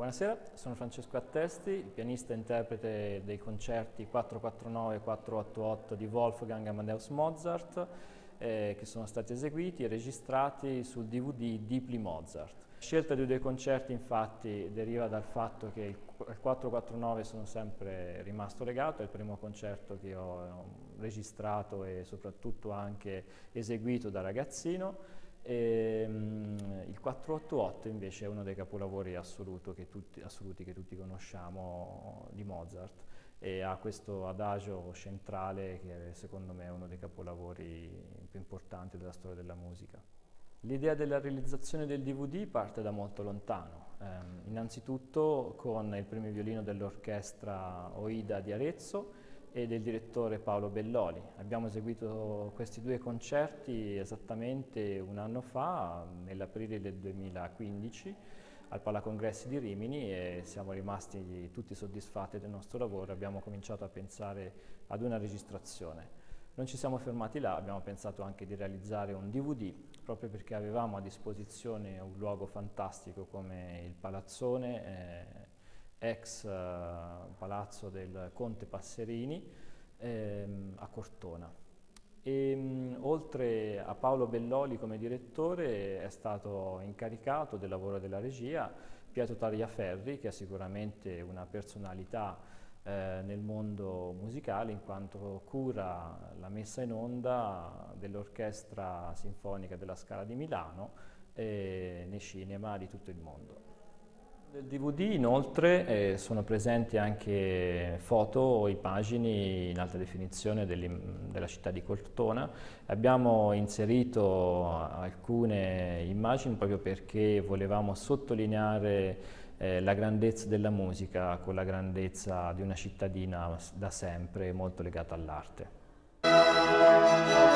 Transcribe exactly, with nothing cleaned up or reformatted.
Buonasera, sono Francesco Attesti, il pianista e interprete dei concerti quattrocentoquarantanove e quattrocentottantotto di Wolfgang Amadeus Mozart, eh, che sono stati eseguiti e registrati sul D V D Deeply Mozart. La scelta dei due concerti infatti deriva dal fatto che il quattrocentoquarantanove sono sempre rimasto legato, è il primo concerto che ho registrato e soprattutto anche eseguito da ragazzino. E, um, il quattrocentottantotto invece è uno dei capolavori assoluto che tutti, assoluti che tutti conosciamo di Mozart e ha questo adagio centrale che secondo me è uno dei capolavori più importanti della storia della musica. L'idea della realizzazione del D V D parte da molto lontano, eh, innanzitutto con il primo violino dell'orchestra Oida di Arezzo e del direttore Paolo Belloli. Abbiamo eseguito questi due concerti esattamente un anno fa, nell'aprile del duemilaquindici, al Palacongressi di Rimini e siamo rimasti tutti soddisfatti del nostro lavoro. Abbiamo cominciato a pensare ad una registrazione. Non ci siamo fermati là, abbiamo pensato anche di realizzare un D V D, proprio perché avevamo a disposizione un luogo fantastico come il Palazzone, eh, ex uh, palazzo del Conte Passerini ehm, a Cortona. E, mh, oltre a Paolo Belloli come direttore è stato incaricato del lavoro della regia Pietro Tagliaferri, che è sicuramente una personalità eh, nel mondo musicale in quanto cura la messa in onda dell'Orchestra Sinfonica della Scala di Milano e nei cinema di tutto il mondo. Nel D V D inoltre eh, sono presenti anche foto o immagini in alta definizione della città di Cortona. Abbiamo inserito alcune immagini proprio perché volevamo sottolineare eh, la grandezza della musica con la grandezza di una cittadina da sempre molto legata all'arte.